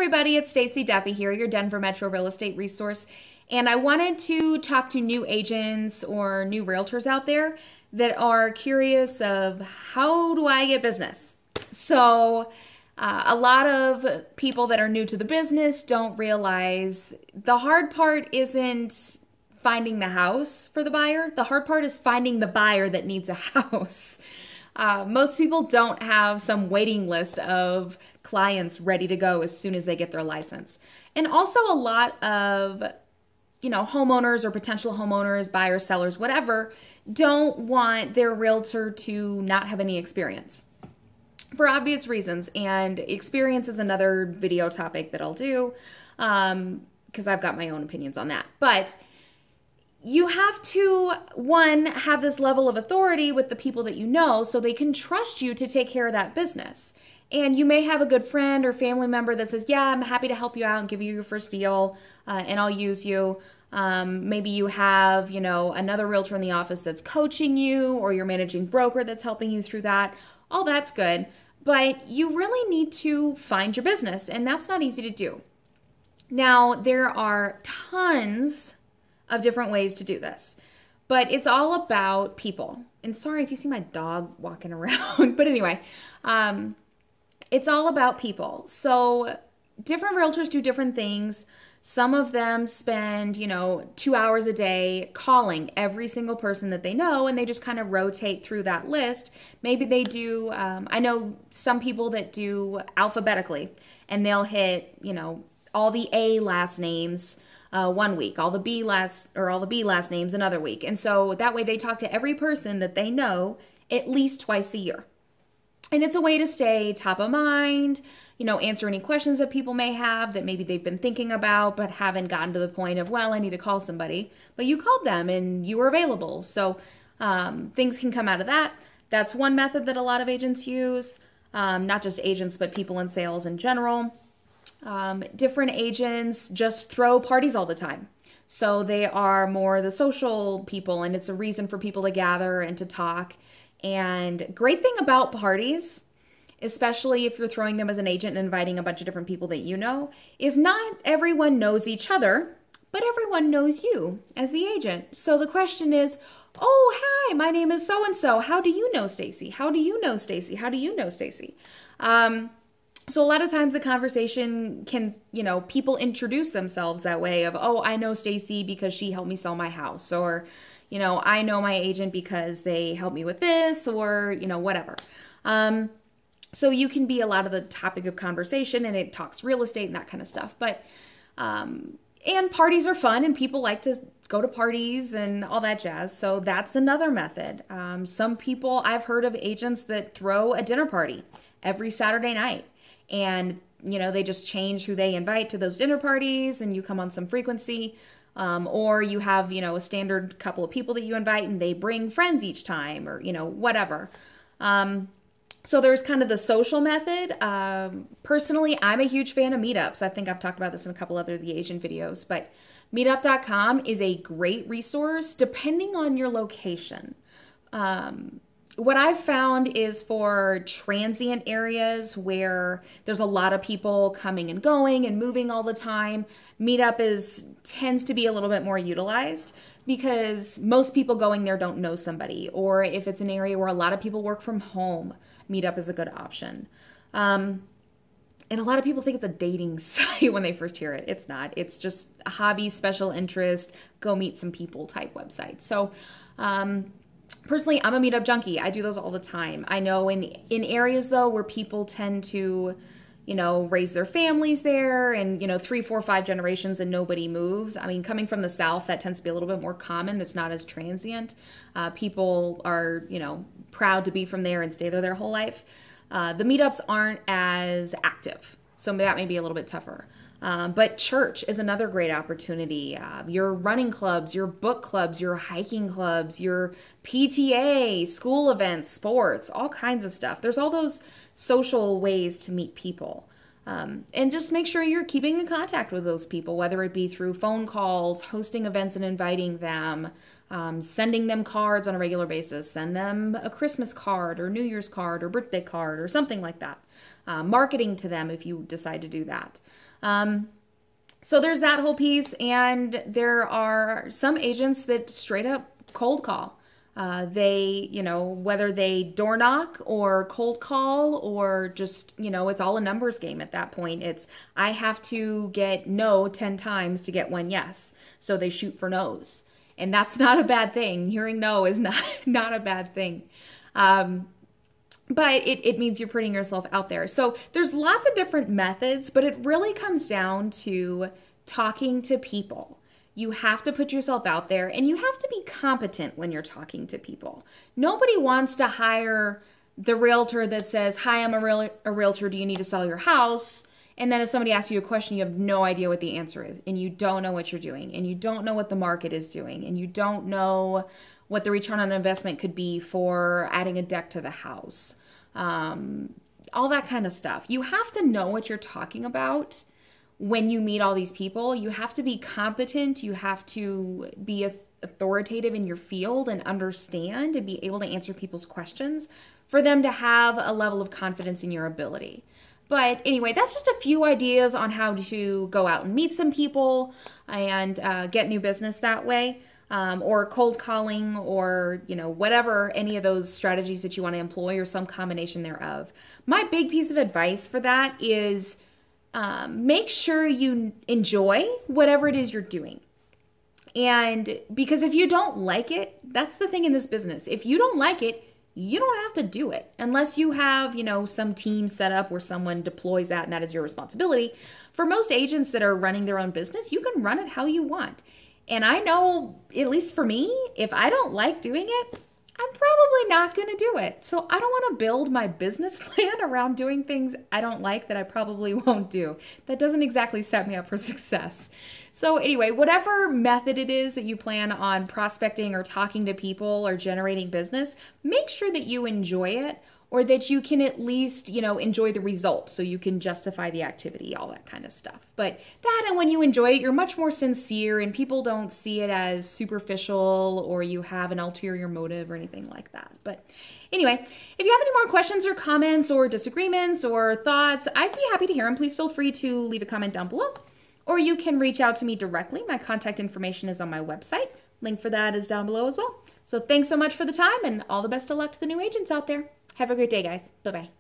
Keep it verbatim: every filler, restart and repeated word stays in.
everybody, it's Stacie Duffy here, your Denver Metro real estate resource. And I wanted to talk to new agents or new realtors out there that are curious of how do I get business? So uh, a lot of people that are new to the business don't realize the hard part isn't finding the house for the buyer. The hard part is finding the buyer that needs a house. Uh, most people don't have some waiting list of clients ready to go as soon as they get their license. And also a lot of, you know, homeowners or potential homeowners, buyers, sellers, whatever, don't want their realtor to not have any experience for obvious reasons. And experience is another video topic that I'll do um, because I've got my own opinions on that. But you have to, one, have this level of authority with the people that you know so they can trust you to take care of that business. And you may have a good friend or family member that says, yeah, I'm happy to help you out and give you your first deal uh, and I'll use you. Um, maybe you have, you know, another realtor in the office that's coaching you or your managing broker that's helping you through that. All that's good. But you really need to find your business, and that's not easy to do. Now, there are tons of different ways to do this, but it's all about people. And sorry if you see my dog walking around, but anyway, um, it's all about people. So different realtors do different things. Some of them spend, you know, two hours a day calling every single person that they know, and they just kind of rotate through that list. Maybe they do, um, I know some people that do alphabetically, and they'll hit, you know, all the A last names uh, one week, all the B last, or all the B last names another week. And so that way they talk to every person that they know at least twice a year. And it's a way to stay top of mind, you know, answer any questions that people may have that maybe they've been thinking about but haven't gotten to the point of, well, I need to call somebody. But you called them and you were available. So um, things can come out of that. That's one method that a lot of agents use, um, not just agents, but people in sales in general. Um, different agents just throw parties all the time. So they are more the social people, and it's a reason for people to gather and to talk. And great thing about parties, especially if you're throwing them as an agent and inviting a bunch of different people that you know, is not everyone knows each other, but everyone knows you as the agent. So the question is, oh, hi, my name is so-and-so. How do you know Stacie? How do you know Stacie? How do you know Stacie? Um, so a lot of times the conversation can, you know, people introduce themselves that way of, oh, I know Stacie because she helped me sell my house, or, you know, I know my agent because they helped me with this, or, you know, whatever. Um, so you can be a lot of the topic of conversation, and it talks real estate and that kind of stuff. But, um, and parties are fun, and people like to go to parties and all that jazz. So that's another method. Um, some people, I've heard of agents that throw a dinner party every Saturday night, and, you know, they just change who they invite to those dinner parties, and you come on some frequency. Um, or you have, you know, a standard couple of people that you invite and they bring friends each time, or, you know, whatever. Um, so there's kind of the social method. Um, personally, I'm a huge fan of meetups. I think I've talked about this in a couple other the Asian videos, but meetup dot com is a great resource depending on your location. Um, What I've found is for transient areas where there's a lot of people coming and going and moving all the time, Meetup is tends to be a little bit more utilized because most people going there don't know somebody. Or if it's an area where a lot of people work from home, Meetup is a good option. Um, and a lot of people think it's a dating site when they first hear it. It's not. It's just a hobby, special interest, go meet some people type website. So, um, personally, I'm a meetup junkie. I do those all the time. I know in in areas, though, where people tend to, you know, raise their families there and, you know, three, four, five generations and nobody moves. I mean, coming from the South, that tends to be a little bit more common. That's not as transient. Uh, people are, you know, proud to be from there and stay there their whole life. Uh, the meetups aren't as active, so that may be a little bit tougher. Um, but church is another great opportunity. Uh, your running clubs, your book clubs, your hiking clubs, your P T A, school events, sports, all kinds of stuff. There's all those social ways to meet people. Um, and just make sure you're keeping in contact with those people, whether it be through phone calls, hosting events and inviting them, um, sending them cards on a regular basis, send them a Christmas card or New Year's card or birthday card or something like that. uh, marketing to them if you decide to do that. Um, so there's that whole piece. And there are some agents that straight up cold call. Uh, they, you know, whether they door knock or cold call or just, you know, it's all a numbers game at that point. It's, I have to get no ten times to get one yes. So they shoot for no's. And that's not a bad thing. Hearing no is not, not a bad thing. Um, but it, it means you're putting yourself out there. So there's lots of different methods, but it really comes down to talking to people. You have to put yourself out there, and you have to be competent when you're talking to people. Nobody wants to hire the realtor that says, hi, I'm a, real, a realtor. Do you need to sell your house? And then if somebody asks you a question, you have no idea what the answer is, and you don't know what you're doing, and you don't know what the market is doing, and you don't know what the return on investment could be for adding a deck to the house. Um, all that kind of stuff. You have to know what you're talking about. When you meet all these people, you have to be competent, you have to be authoritative in your field and understand and be able to answer people's questions for them to have a level of confidence in your ability. But anyway, that's just a few ideas on how to go out and meet some people and uh, get new business that way, um, or cold calling, or, you know, whatever, any of those strategies that you want to employ or some combination thereof. My big piece of advice for that is Um, make sure you enjoy whatever it is you're doing. And because if you don't like it, that's the thing in this business. If you don't like it, you don't have to do it unless you have, you know, some team set up where someone deploys that and that is your responsibility. For most agents that are running their own business, you can run it how you want. And I know, at least for me, if I don't like doing it, I'm probably not going to do it. So I don't want to build my business plan around doing things I don't like that I probably won't do. That doesn't exactly set me up for success. So anyway, whatever method it is that you plan on prospecting or talking to people or generating business, make sure that you enjoy it, or that you can at least, you know, enjoy the results so you can justify the activity, all that kind of stuff. But that, and when you enjoy it, you're much more sincere and people don't see it as superficial or you have an ulterior motive or anything like that. But anyway, if you have any more questions or comments or disagreements or thoughts, I'd be happy to hear them. Please feel free to leave a comment down below, or you can reach out to me directly. My contact information is on my website. Link for that is down below as well. So thanks so much for the time, and all the best of luck to the new agents out there. Have a great day, guys. Bye-bye.